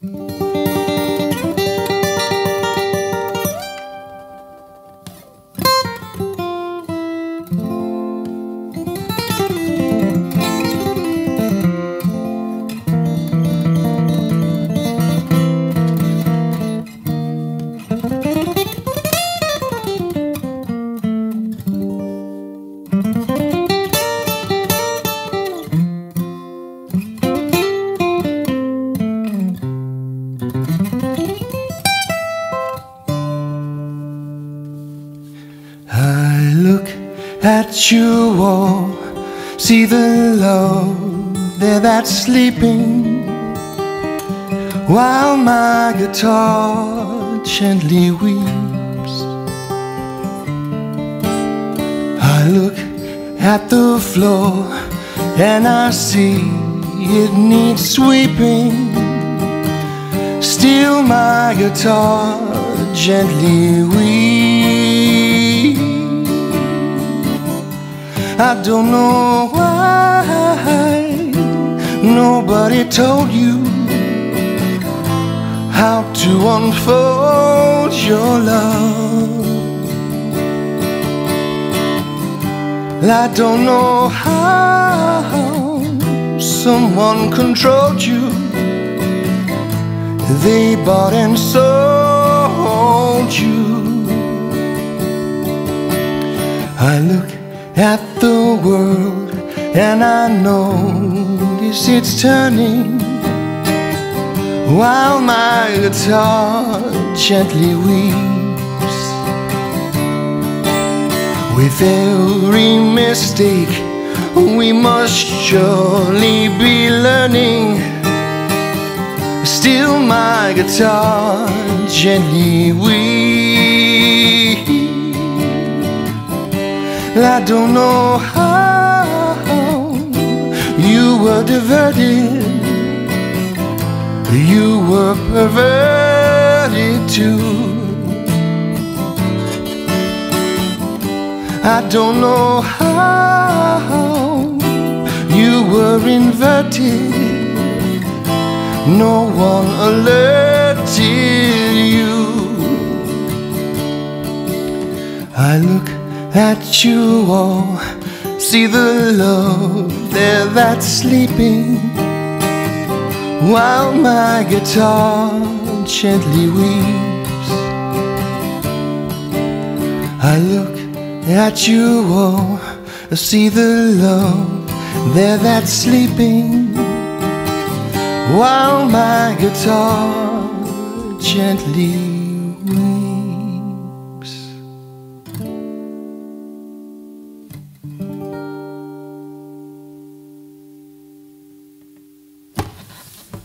I look at you all, see the love there that's sleeping, while my guitar gently weeps. I look at the floor and I see it needs sweeping, still my guitar gently weeps. I don't know why nobody told you how to unfold your love. I don't know how someone controlled you. They bought and sold you. I look at the world and I notice it's turning, while my guitar gently weeps. With every mistake we must surely be learning, still my guitar gently weeps. I don't know how you were diverted, you were perverted too. I don't know how you were inverted, no one alerted you. I look at you all, see the love there that's sleeping, while my guitar gently weeps. I look at you all, see the love there that's sleeping, while my guitar gently weeps.